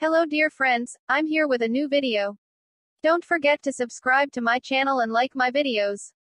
Hello dear friends, I'm here with a new video. Don't forget to subscribe to my channel and like my videos.